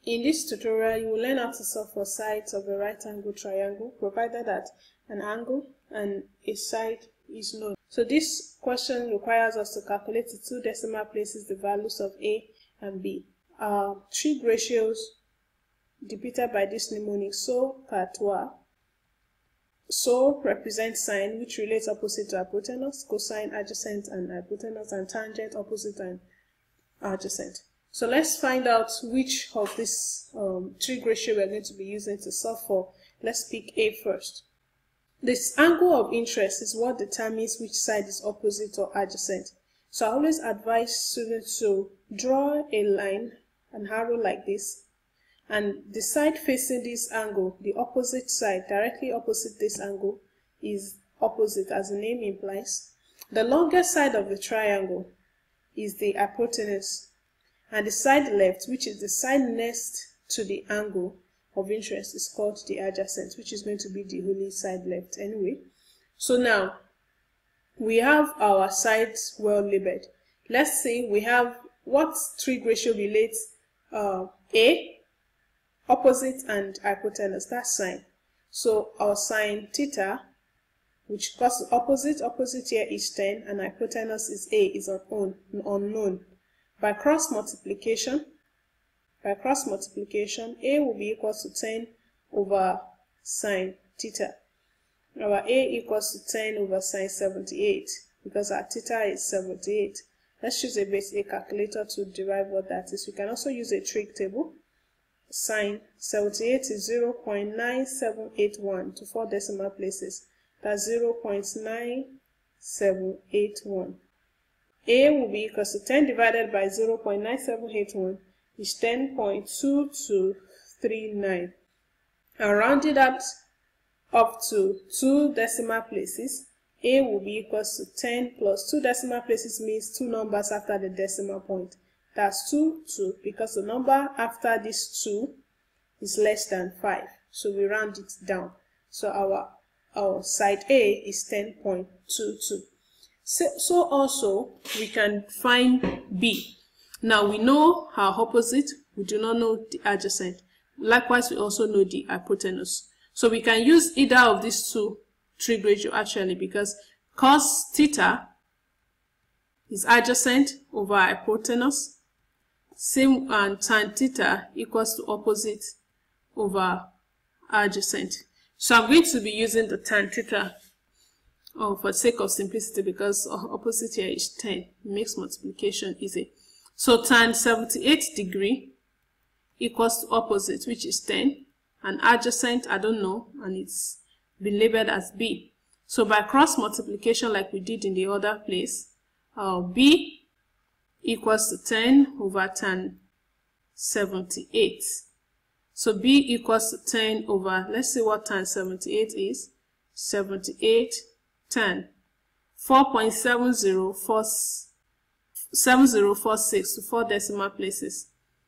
In this tutorial, you will learn how to solve for sides of a right angle triangle, provided that an angle and a side is known. So this question requires us to calculate in 2 decimal places the values of A and B. Trig ratios depicted by this mnemonic: so, toi. So represents sine, which relates opposite to hypotenuse, cosine adjacent and hypotenuse, and tangent opposite and adjacent. So let's find out which of this trig ratio we're going to be using to solve for. Let's pick A first. This angle of interest is what determines which side is opposite or adjacent. So I always advise students to draw a line, an arrow like this, and the side facing this angle, the opposite side, directly opposite this angle, is opposite, as the name implies. The longest side of the triangle is the hypotenuse, and the side left, which is the side next to the angle of interest, is called the adjacent, which is going to be the only side left anyway. So now we have our sides well labeled. Let's see, we have what trig ratio relates A, opposite, and hypotenuse. That's sine. So our sine theta, which causes opposite here is 10, and hypotenuse is A, is unknown. By cross multiplication, A will be equal to 10 over sine theta. Our A equals to 10 over sine 78, because our theta is 78. Let's use a basic calculator to derive what that is. We can also use a trig table. Sine 78 is 0.9781 to 4 decimal places. That's 0.9781. A will be equal to 10 divided by 0.9781 is 10.2239. And rounded up to 2 decimal places, A will be equal to 10 plus 2 decimal places means 2 numbers after the decimal point. That's 2, 2, because the number after this 2 is less than 5. So we round it down. So our side A is 10.22. So also we can find B. Now we know our opposite, we do not know the adjacent. Likewise, we also know the hypotenuse. So we can use either of these two trig ratio actually, because cos theta is adjacent over hypotenuse, same, and tan theta equals to opposite over adjacent. So I'm going to be using the tan theta for the sake of simplicity, because opposite here is 10. It makes multiplication easy. So tan 78 degree equals to opposite, which is 10, and adjacent, I don't know, and it's been labeled as B. So by cross multiplication, like we did in the other place, B equals to 10 over tan 78. So B equals to 10 over, let's see what tan 78 is. 78 tan 4.7046 to 4 decimal places.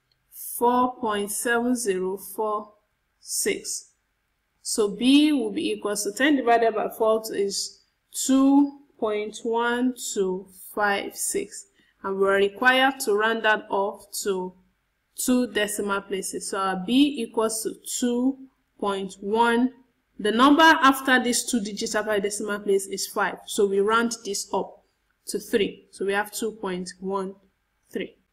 4.7046. So B will be equal to 10 divided by 4 is 2.1256. And we're required to round that off to 2 decimal places. So our B equals to 2.1. The number after these 2 digits after a decimal place is 5. So we round this up to 3. So we have 2.13.